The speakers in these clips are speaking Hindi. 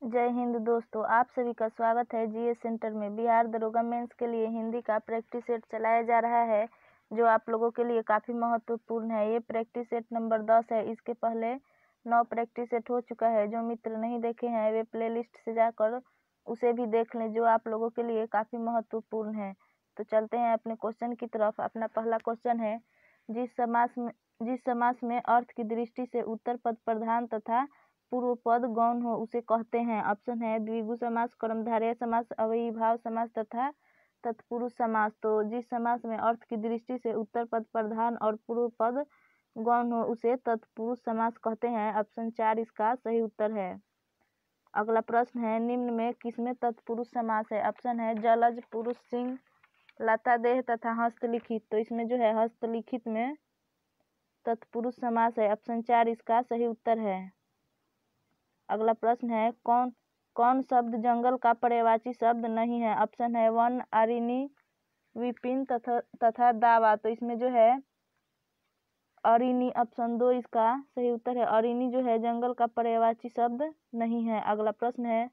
जय हिंद दोस्तों, आप सभी का स्वागत है जीएस सेंटर में। बिहार दरोगा मेंस के लिए हिंदी का प्रैक्टिस सेट चलाया जा रहा है, जो आप लोगों के लिए काफ़ी महत्वपूर्ण है। ये प्रैक्टिस सेट नंबर 10 है। इसके पहले 9 प्रैक्टिस सेट हो चुका है। जो मित्र नहीं देखे हैं वे प्लेलिस्ट से जाकर उसे भी देख लें, जो आप लोगों के लिए काफ़ी महत्वपूर्ण है। तो चलते हैं अपने क्वेश्चन की तरफ। अपना पहला क्वेश्चन है, जिस समास में अर्थ की दृष्टि से उत्तर पद प्रधान तथा पूर्व पद गौण हो उसे कहते हैं। ऑप्शन है द्विगु समास, कर्मधारय समास, अव्ययीभाव समास तथा तत्पुरुष समास। तो जिस समास में अर्थ की दृष्टि से उत्तर पद प्रधान और पूर्व पद गौण हो उसे तत्पुरुष समास कहते हैं। ऑप्शन 4 इसका सही उत्तर है। अगला प्रश्न है, निम्न में किसमें तत्पुरुष समास है। ऑप्शन है जलज, पुरुष, सिंह, लता देह तथा हस्तलिखित। तो इसमें जो है हस्तलिखित में तत्पुरुष समास है। ऑप्शन 4 इसका सही उत्तर है। अगला प्रश्न है, कौन शब्द जंगल का पर्यायवाची शब्द नहीं है। ऑप्शन है वन, अरिणी, विपिन तथा दावा। तो इसमें जो है अरिणी, ऑप्शन 2 इसका सही उत्तर है। अरिणी जो है जंगल का पर्यायवाची शब्द नहीं है। अगला प्रश्न है,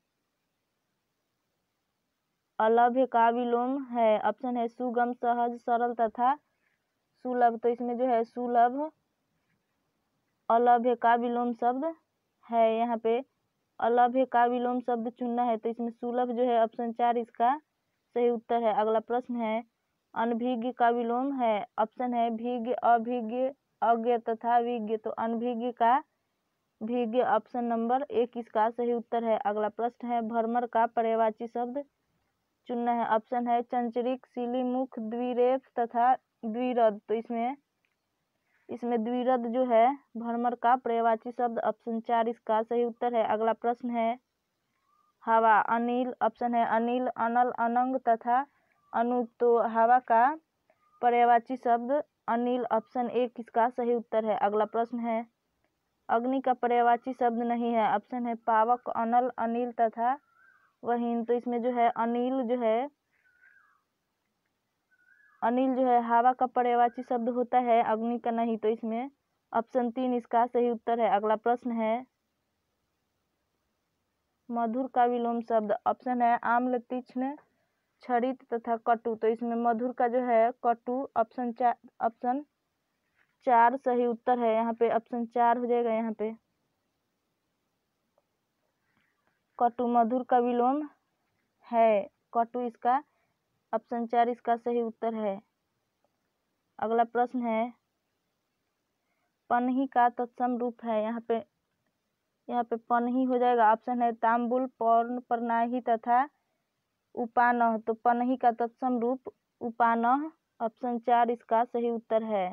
अलभ्य का विलोम है। ऑप्शन है सुगम, सहज, सरल तथा सुलभ। तो इसमें जो है सुलभ अलभ्य का विलोम शब्द है। यहाँ पे अलभ्य का विलोम शब्द चुनना है, तो इसमें सुलभ जो है ऑप्शन 4 इसका सही उत्तर है। अगला प्रश्न है, अनभिज्ञ का विलोम है। ऑप्शन है भिज्ञ, अभिज्ञ, अज्ञ तथा विज्ञ। तो अनभिज्ञ का भिज्ञ, ऑप्शन नंबर 1 इसका सही उत्तर है। अगला प्रश्न है, भ्रमर का पर्यायवाची शब्द चुनना है। ऑप्शन है चंचरिक, सिलीमुख, द्विरेफ तथा द्विरद। तो इसमें द्विरद जो है भ्रमर का पर्यायवाची शब्द। ऑप्शन 4 इसका सही उत्तर है। अगला प्रश्न है, हवा, अनिल। ऑप्शन है अनिल, अनल, अनंग तथा अनूप। तो हवा का पर्यायवाची शब्द अनिल, ऑप्शन 1 इसका सही उत्तर है। अगला प्रश्न है, अग्नि का पर्यायवाची शब्द नहीं है। ऑप्शन है पावक, अनल, अनिल तथा वहीन। तो इसमें जो है अनिल जो है हवा का पर्यायवाची शब्द होता है, अग्नि का नहीं। तो इसमें ऑप्शन 3 इसका सही उत्तर है। अगला प्रश्न है, मधुर का विलोम शब्द। ऑप्शन है आम्ल, तीक्ष्ण, क्षरित तथा कटु। तो इसमें मधुर का जो है कटु, ऑप्शन 4 सही उत्तर है। यहाँ पे ऑप्शन 4 हो जाएगा। यहाँ पे कटु मधुर का विलोम है। कटु इसका ऑप्शन 4 इसका सही उत्तर है। अगला प्रश्न है, पनही का तत्सम रूप है। यहाँ पे पनही हो जाएगा। ऑप्शन है तांबुल, पौर्ण, परनाही तथा उपानह। तो पनही का तत्सम रूप उपानह, ऑप्शन 4 इसका सही उत्तर है।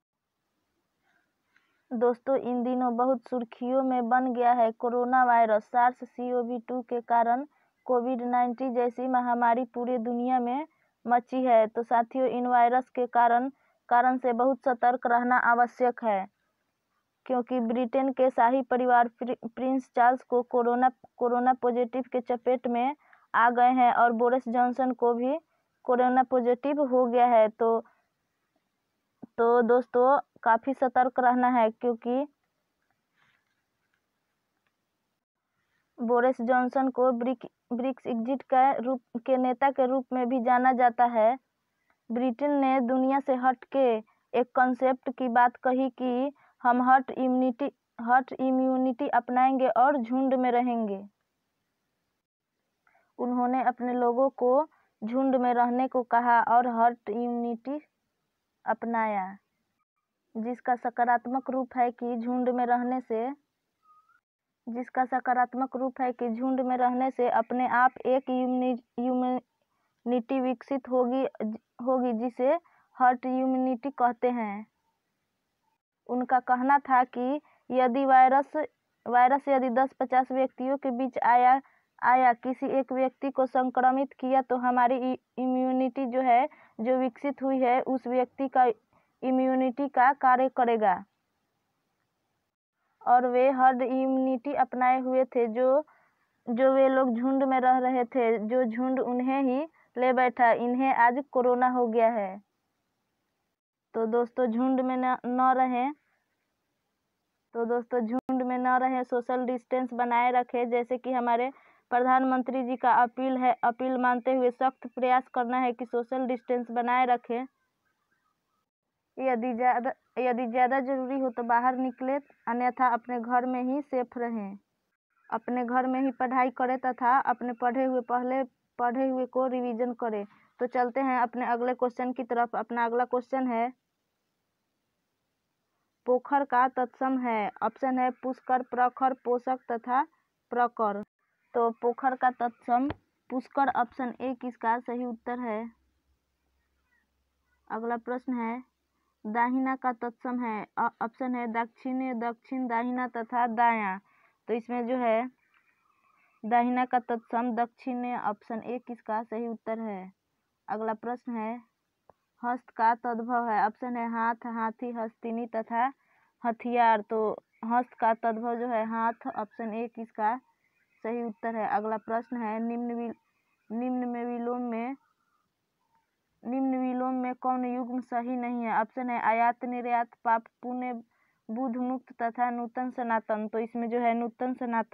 दोस्तों, इन दिनों बहुत सुर्खियों में बन गया है कोरोना वायरस। SARS-CoV-2 के कारण कोविड-19 जैसी महामारी पूरी दुनिया में मची है। तो साथियों, इन वायरस के कारण से बहुत सतर्क रहना आवश्यक है, क्योंकि ब्रिटेन के शाही परिवार प्रिंस चार्ल्स को कोरोना पॉजिटिव के चपेट में आ गए हैं और बोरिस जॉनसन को भी कोरोना पॉजिटिव हो गया है। तो दोस्तों काफ़ी सतर्क रहना है, क्योंकि बोरिस जॉनसन को ब्रिक्स एग्जिट के नेता के रूप में भी जाना जाता है। ब्रिटेन ने दुनिया से हट के एक कॉन्सेप्ट की बात कही कि हम हर्ड इम्यूनिटी अपनाएंगे और झुंड में रहेंगे। उन्होंने अपने लोगों को झुंड में रहने को कहा और हर्ड इम्यूनिटी अपनाया, जिसका सकारात्मक रूप है कि झुंड में रहने से अपने आप एक इम्यूनिटी विकसित होगी जिसे हर्ड इम्यूनिटी कहते हैं। उनका कहना था कि यदि वायरस यदि 10-50 व्यक्तियों के बीच आया किसी एक व्यक्ति को संक्रमित किया, तो हमारी इम्यूनिटी जो विकसित हुई है उस व्यक्ति का इम्यूनिटी का कार्य करेगा। और वे हर्ड इम्यूनिटी अपनाए हुए थे। जो वे लोग झुंड में रह रहे थे, जो झुंड उन्हें ही ले बैठा, इन्हें आज कोरोना हो गया है। तो दोस्तों, झुंड में न रहें। तो दोस्तों झुंड में न रहें, सोशल डिस्टेंस बनाए रखें, जैसे कि हमारे प्रधानमंत्री जी का अपील मानते हुए सख्त प्रयास करना है कि सोशल डिस्टेंस बनाए रखें। यदि ज़्यादा जरूरी हो तो बाहर निकले, अन्यथा अपने घर में ही सेफ रहें। अपने घर में ही पढ़ाई करें तथा अपने पढ़े हुए को रिवीजन करें। तो चलते हैं अपने अगले क्वेश्चन की तरफ। अपना अगला क्वेश्चन है, पोखर का तत्सम है। ऑप्शन है पुष्कर, प्रखर, पोषक तथा प्रकर। तो पोखर का तत्सम पुष्कर, ऑप्शन ए किसका सही उत्तर है। अगला प्रश्न है, दाहिना का तत्सम है। ऑप्शन है दक्षिण, दक्षिण, दाहिना तथा दायां। तो इसमें जो है दाहिना का तत्सम दक्षिण, ऑप्शन ए किसका सही उत्तर है। अगला प्रश्न है, हस्त का तद्भव है। ऑप्शन है हाथ, हाथी, हस्तिनी तथा हथियार। तो हस्त का तद्भव जो है हाथ, ऑप्शन ए किसका सही उत्तर है। अगला प्रश्न है, निम्न विलोम में कौन युग्म सही नहीं है। ऑप्शन है आयात, निर्यात, पाप, पुण्य, बुध, मुक्त तथा नूतन सनातन। तो इसमें जो है नूतन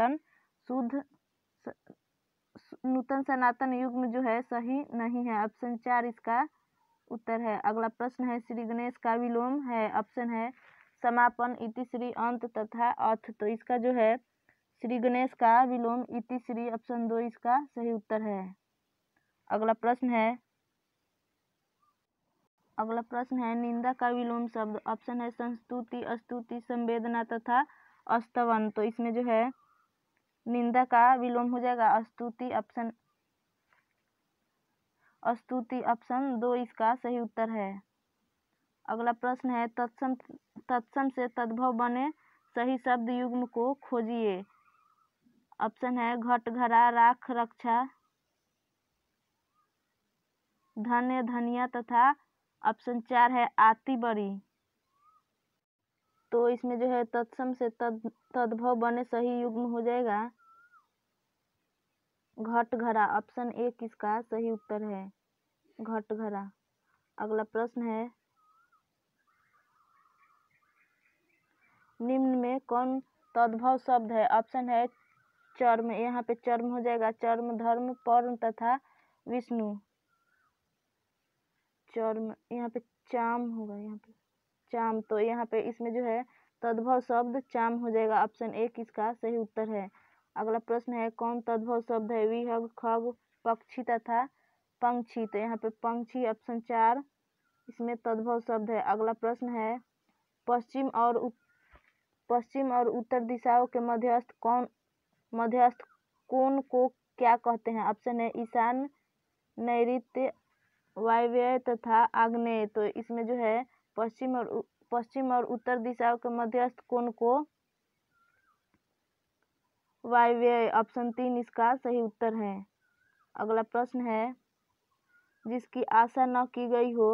सनातन युग्म जो है सही नहीं है। ऑप्शन 4 इसका उत्तर है। अगला प्रश्न है, श्री गणेश का विलोम है। ऑप्शन है समापन, इतिश्री, अंत तथा अथ। तो इसका जो है श्री गणेश का विलोम इतिश्री, ऑप्शन 2 इसका सही उत्तर है। अगला प्रश्न है निंदा का विलोम शब्द। ऑप्शन है संस्तुति, स्तुति, संवेदना तथा स्तवन। तो इसमें जो है निंदा का विलोम हो जाएगा स्तुति, ऑप्शन 2 इसका सही उत्तर है। अगला प्रश्न है, तत्सम से तद्भव बने सही शब्द युग्म को खोजिए। ऑप्शन है घट, घरा, राख, रक्षा, धन्य, धनिया तथा ऑप्शन 4 है आती बड़ी। तो इसमें जो है तत्सम से तद्भव बने सही युग्म हो जाएगा घट, घरा, ऑप्शन ए किसका सही उत्तर है, घट, घरा। अगला प्रश्न है, निम्न में कौन तद्भव शब्द है। ऑप्शन है चर्म, यहाँ पे चर्म हो जाएगा चर्म, धर्म, पर्ण तथा विष्णु। चर्म, यहाँ पे चाम होगा, यहाँ पे चाम। तो यहाँ पे इसमें जो है तद्भव शब्द चाम हो जाएगा, ऑप्शन ए किसका सही उत्तर है। अगला प्रश्न है, कौन तद्भव शब्द है। विहग, खग, पक्षी तथा पंक्षी। तो यहाँ पे पंक्षी, ऑप्शन 4 इसमें तद्भव शब्द है। अगला प्रश्न है, पश्चिम और उत्तर दिशाओं के मध्यस्थ कोण को क्या कहते हैं। ऑप्शन है ईशान, नैऋत्य, वायव्य तथा आग्नेय। तो इसमें जो है पश्चिम और उत्तर दिशाओं के मध्यस्थ कोण को वायव्य, ऑप्शन 3 इसका सही उत्तर है। अगला प्रश्न है, जिसकी आशा न की गई हो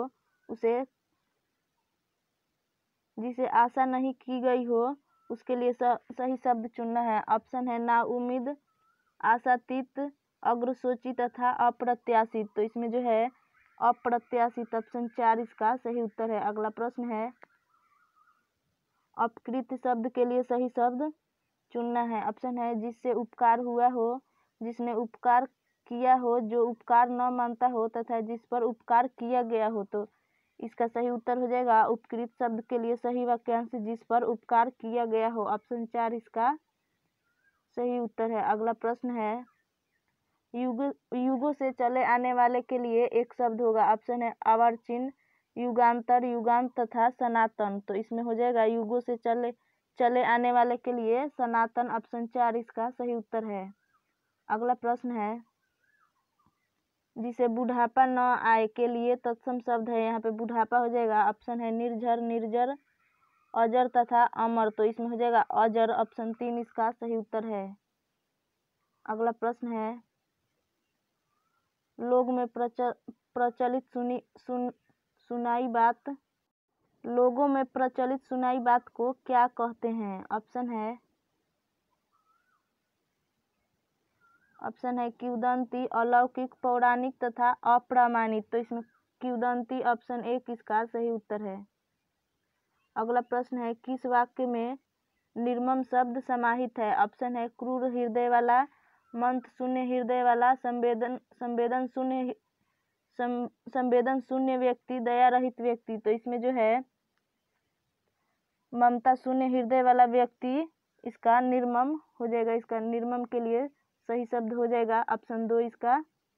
जिसे आशा नहीं की गई हो उसके लिए सही शब्द चुनना है। ऑप्शन है ना उम्मीद, आशातीत, अग्रसोची तथा अप्रत्याशित। तो इसमें जो है अप्रत्याशित, ऑप्शन 4 इसका सही उत्तर है। अगला प्रश्न है, अपकृत शब्द के लिए सही शब्द चुनना है। ऑप्शन है जिससे उपकार हुआ हो, जिसने उपकार किया हो, जो उपकार न मानता हो तथा जिस पर उपकार किया गया हो। तो इसका सही उत्तर हो जाएगा उपकृत शब्द के लिए सही वाक्यांश जिस पर उपकार किया गया हो, ऑप्शन 4 इसका सही उत्तर है। अगला प्रश्न है, युगों से चले आने वाले के लिए एक शब्द होगा। ऑप्शन है आवर्चिन, युगांतर, युगांत तथा सनातन। तो इसमें हो जाएगा युगों से चले आने वाले के लिए सनातन, ऑप्शन 4 इसका सही उत्तर है। अगला प्रश्न है, जिसे बुढ़ापा न आए के लिए तत्सम शब्द है। यहाँ पे बुढ़ापा हो जाएगा, ऑप्शन है निर्झर, निर्जर, अजर तथा अमर। तो इसमें हो जाएगा अजर, ऑप्शन 3 इसका सही उत्तर है। अगला प्रश्न है, लोगों में प्रचलित सुनाई बात को क्या कहते हैं। ऑप्शन है किंवदंती, अलौकिक, पौराणिक तथा अप्रामाणिक। तो इसमें किंवदंती, ऑप्शन 1 इसका सही उत्तर है। अगला प्रश्न है, किस वाक्य में निर्मम शब्द समाहित है? ऑप्शन है क्रूर हृदय वाला, मंथ शून्य हृदय वाला, संवेदन शून्य व्यक्ति, दया रहित व्यक्ति। तो इसमें जो है ममता शून्य हृदय वाला व्यक्ति इसका निर्मम हो जाएगा। इसका निर्मम के लिए सही शब्द हो जाएगा ऑप्शन 2 इसका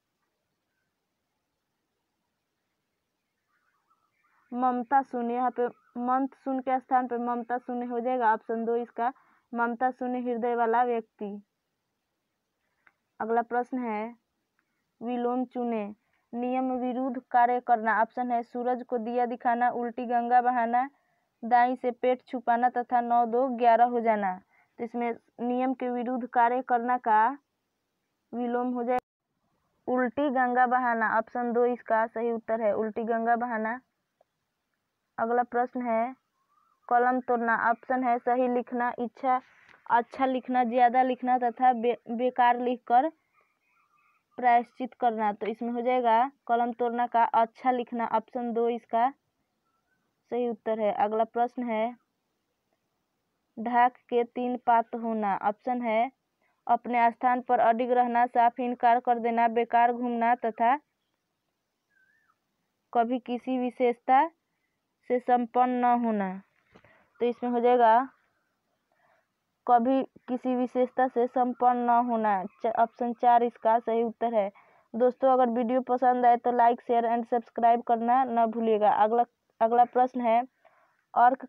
ममता शून्य। यहाँ पे मंथ शून्य के स्थान पे ममता शून्य हो जाएगा ऑप्शन 2 इसका ममता शून्य हृदय वाला व्यक्ति। अगला प्रश्न है विलोम चुने। नियम विरुद्ध कार्य करना। ऑप्शन है सूरज को दिया दिखाना, उल्टी गंगा बहाना, दाई से पेट छुपाना तथा 9 2 11 हो जाना। तो इसमें नियम के विरुद्ध कार्य करना का विलोम हो जाएगा उल्टी गंगा बहाना। ऑप्शन 2 इसका सही उत्तर है उल्टी गंगा बहाना। अगला प्रश्न है कलम तोड़ना। ऑप्शन है सही लिखना, अच्छा लिखना, ज्यादा लिखना तथा बेकार लिखकर प्रायश्चित करना। तो इसमें हो जाएगा कलम तोड़ना का अच्छा लिखना। ऑप्शन 2 इसका सही उत्तर है। अगला प्रश्न है ढाक के 3 पात होना। ऑप्शन है अपने स्थान पर अडिग रहना, साफ इनकार कर देना, बेकार घूमना तथा कभी किसी विशेषता से संपन्न न होना। तो इसमें हो जाएगा कभी किसी विशेषता से संपन्न न होना। ऑप्शन 4 इसका सही उत्तर है। दोस्तों अगर वीडियो पसंद आए तो लाइक शेयर एंड सब्सक्राइब करना न भूलिएगा। अगला प्रश्न है अर्क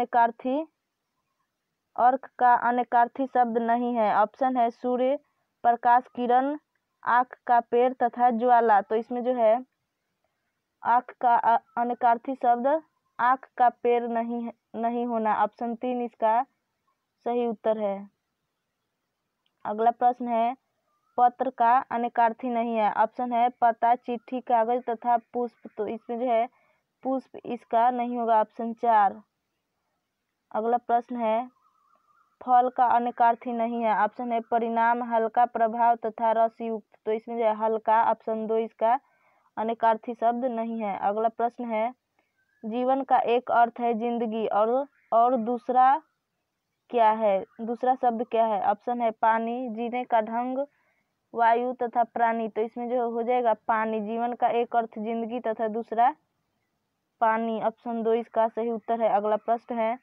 का अनेकार्थी शब्द नहीं है। ऑप्शन है सूर्य, प्रकाश, किरण, आँख का पेड़ तथा ज्वाला। तो इसमें जो है आँख का अनेकार्थी शब्द आँख का पेड़ नहीं होना। ऑप्शन 3 इसका सही उत्तर है। अगला प्रश्न है पत्र का अनेकार्थी नहीं है। ऑप्शन है पता, चिट्ठी, कागज तथा पुष्प। तो इसमें जो है पुष्प इसका नहीं होगा ऑप्शन 4। अगला प्रश्न है फल का अनेकार्थी नहीं है। ऑप्शन है परिणाम, हल्का, प्रभाव तथा रसयुक्त। तो इसमें जो है हल्का ऑप्शन 2 इसका अनेकार्थी शब्द नहीं है। अगला प्रश्न है जीवन का एक अर्थ है जिंदगी और दूसरा क्या है? दूसरा शब्द क्या है? ऑप्शन है पानी, जीने का ढंग, वायु तथा प्राणी। तो इसमें जो हो जाएगा पानी। जीवन का एक अर्थ जिंदगी तथा दूसरा पानी। ऑप्शन 2 इसका सही उत्तर है। अगला प्रश्न है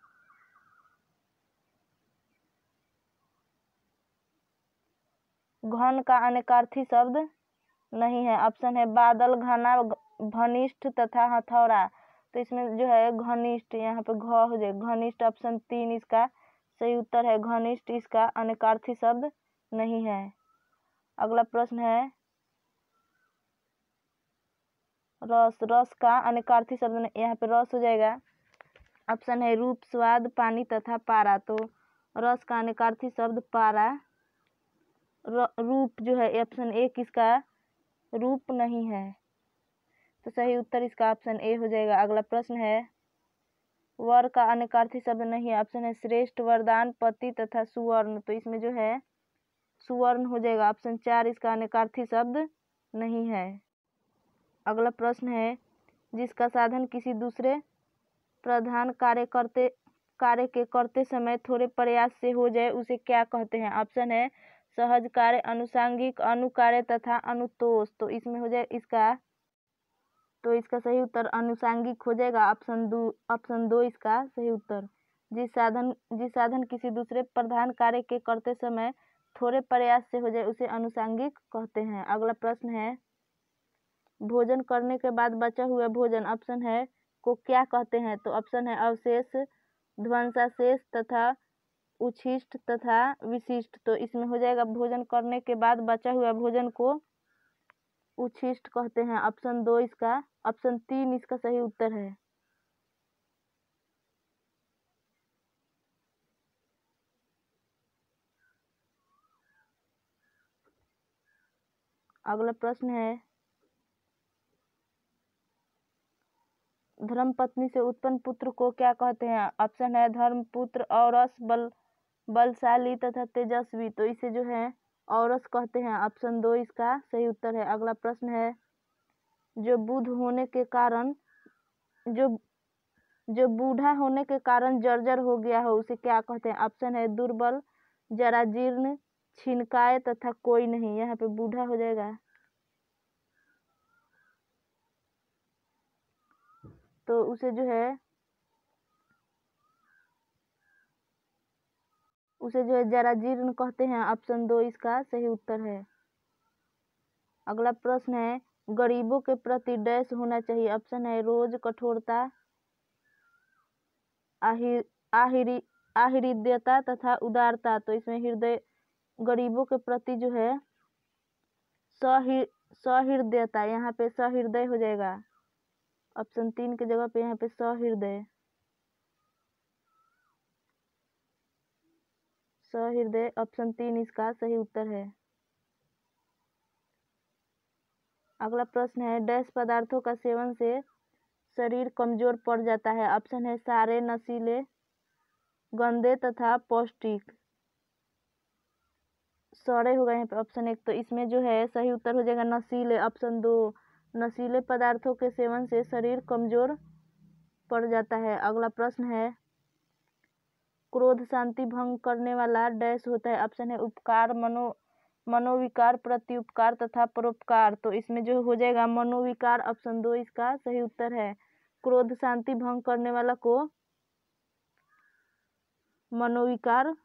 घन का अनेकार्थी शब्द नहीं है। ऑप्शन है बादल, घना, घनिष्ठ तथा हथौड़ा। तो इसमें जो है घनिष्ठ यहाँ पे घ हो जाएगा घनिष्ठ। ऑप्शन 3 इसका सही उत्तर है घनिष्ठ इसका अनेकार्थी शब्द नहीं है। अगला प्रश्न है रस का अनेकार्थी शब्द यहाँ पे रस हो जाएगा। ऑप्शन है रूप, स्वाद, पानी तथा पारा। तो रस का अनेकार्थी शब्द पारा। रूप जो है ऑप्शन 1 इसका रूप नहीं है। तो सही उत्तर इसका ऑप्शन ए हो जाएगा। अगला प्रश्न है वर का अनेकार्थी शब्द नहीं है। ऑप्शन है श्रेष्ठ, वरदान, पति तथा सुवर्ण। तो इसमें जो है सुवर्ण हो जाएगा। ऑप्शन 4 इसका अनेकार्थी शब्द नहीं है। अगला प्रश्न है जिसका साधन किसी दूसरे प्रधान कार्य के करते समय थोड़े प्रयास से हो जाए उसे क्या कहते हैं? ऑप्शन है सहज कार्य, अनुषांगिक, अनुकार्य तथा अनुतोष। तो इसमें हो जाए इसका सही उत्तर अनुषांगिक हो जाएगा। ऑप्शन 2 इसका सही उत्तर। जिस साधन किसी दूसरे प्रधान कार्य के करते समय थोड़े प्रयास से हो जाए उसे अनुषांगिक कहते हैं। अगला प्रश्न है भोजन करने के बाद बचा हुआ भोजन ऑप्शन है को क्या कहते हैं? तो ऑप्शन है अवशेष, ध्वंसाशेष तथा उच्छिष्ट तथा विशिष्ट। तो इसमें हो जाएगा भोजन करने के बाद बचा हुआ भोजन को उच्छिष्ट कहते हैं। ऑप्शन 2 इसका ऑप्शन 3 इसका सही उत्तर है। अगला प्रश्न है धर्मपत्नी से उत्पन्न पुत्र को क्या कहते हैं? ऑप्शन है धर्मपुत्र, औरस, बलशाली तथा तेजस्वी। तो इसे जो है औरस कहते हैं। ऑप्शन 2 इसका सही उत्तर है। अगला प्रश्न है जो बुध होने के कारण जो बूढ़ा होने के कारण जर्जर हो गया हो उसे क्या कहते हैं? ऑप्शन है दुर्बल, जराजीर्ण, छिनकाय तथा कोई नहीं। यहाँ पे बूढ़ा हो जाएगा, तो उसे जो है जराजीर्ण कहते हैं। ऑप्शन 2 इसका सही उत्तर है। अगला प्रश्न है गरीबों के प्रति डैश होना चाहिए। ऑप्शन है रोज, कठोरता, आहृदयता तथा उदारता। तो इसमें हृदय गरीबों के प्रति जो है सहृदयता, यहाँ पे सहृदय हो जाएगा। ऑप्शन 3 की जगह पे यहाँ पे सहृदय ऑप्शन 3 इसका सही उत्तर है। अगला प्रश्न है डैश पदार्थों का सेवन से शरीर कमजोर पड़ जाता है। ऑप्शन है सारे, नशीले, गंदे तथा पौष्टिक। सड़े हो गए यहाँ पे ऑप्शन 1, तो इसमें जो है सही उत्तर हो जाएगा नशीले। ऑप्शन 2 नशीले पदार्थों के सेवन से शरीर कमजोर पड़ जाता है। अगला प्रश्न है क्रोध शांति भंग करने वाला डैश होता है। ऑप्शन है उपकार, मनोविकार, प्रत्युपकार तथा परोपकार। तो इसमें जो हो जाएगा मनोविकार। ऑप्शन 2 इसका सही उत्तर है। क्रोध शांति भंग करने वाला को मनोविकार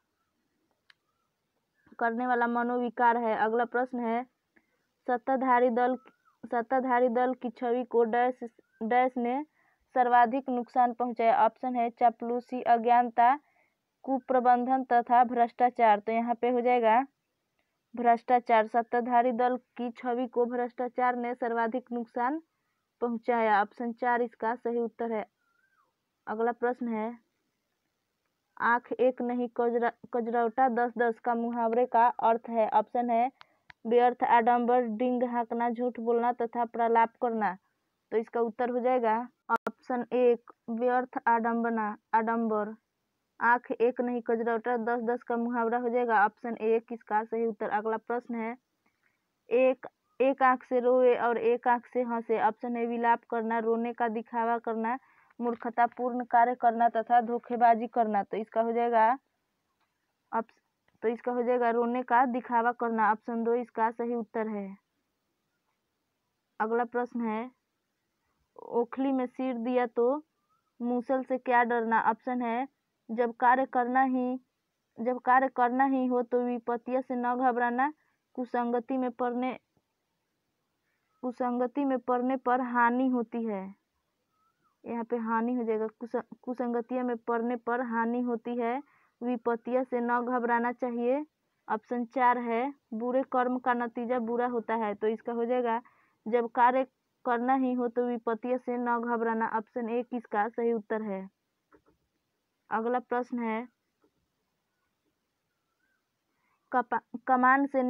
करने वाला मनोविकार है। अगला प्रश्न है सत्ताधारी दल की छवि को डैश ने सर्वाधिक नुकसान पहुंचाया। ऑप्शन है चापलूसी, अज्ञानता, कुप्रबंधन तथा भ्रष्टाचार। तो यहाँ पे हो जाएगा भ्रष्टाचार। सत्ताधारी दल की छवि को भ्रष्टाचार ने सर्वाधिक नुकसान पहुंचाया। ऑप्शन 4 इसका सही उत्तर है। अगला प्रश्न है आंख एक नहीं कजरौटा 10-10 का मुहावरे का अर्थ है। ऑप्शन है व्यर्थ, आडंबर, डींग हाँकना, झूठ बोलना तथा प्रलाप करना। तो इसका उत्तर हो जाएगा ऑप्शन 1 व्यर्थ, आडंबर। आंख एक नहीं कजरौटा 10-10 का मुहावरा हो जाएगा ऑप्शन 1 इसका सही उत्तर। अगला प्रश्न है एक आंख से रोए और एक आंख से हंसे। ऑप्शन है विलाप करना, रोने का दिखावा करना, मूर्खतापूर्ण कार्य करना तथा धोखेबाजी करना। तो इसका हो जाएगा रोने का दिखावा करना। ऑप्शन 2 इसका सही उत्तर है। अगला प्रश्न है ओखली में सिर दिया तो मूसल से क्या डरना। ऑप्शन है जब कार्य करना ही हो तो विपत्तियों से न घबराना, कुसंगति में पड़ने पर हानि होती है। यहाँ पे हानि हो जाएगा, कुसंगतियों में पड़ने पर हानि होती है, विपत्तियों से न घबराना चाहिए। ऑप्शन 4 है बुरे कर्म का नतीजा बुरा होता है। तो इसका हो जाएगा जब कार्य करना ही हो तो विपत्तियों से न घबराना। ऑप्शन 1 इसका सही उत्तर है। अगला प्रश्न है कमान से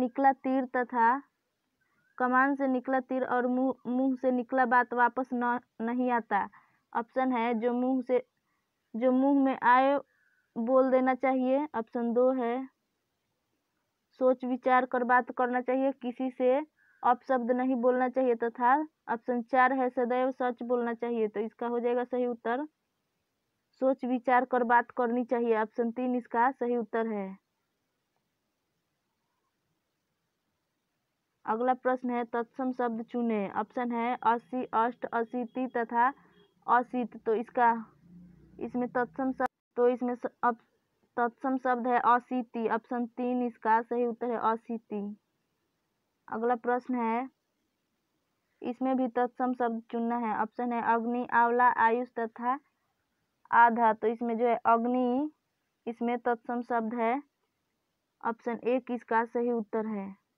निकला तीर और मुंह से निकला बात वापस नहीं आता। ऑप्शन है जो मुंह में आए बोल देना चाहिए। ऑप्शन 2 है सोच विचार कर बात करना चाहिए, किसी से अपशब्द नहीं बोलना चाहिए तथा ऑप्शन 4 है सदैव सच बोलना चाहिए। तो इसका हो जाएगा सही उत्तर सोच विचार कर बात करनी चाहिए। ऑप्शन 3 इसका सही उत्तर है। अगला प्रश्न है तत्सम शब्द चुने। ऑप्शन है 80, अष्ट, अशीति तथा अशीत। तो इसमें तत्सम शब्द है अशीति। ऑप्शन 3 इसका सही उत्तर है अशीति। अगला प्रश्न है इसमें भी तत्सम शब्द चुनना है। ऑप्शन है अग्नि, आंवला, आयुष तथा आधा। तो इसमें जो है अग्नि इसमें तत्सम शब्द है। ऑप्शन 1 इसका सही उत्तर है।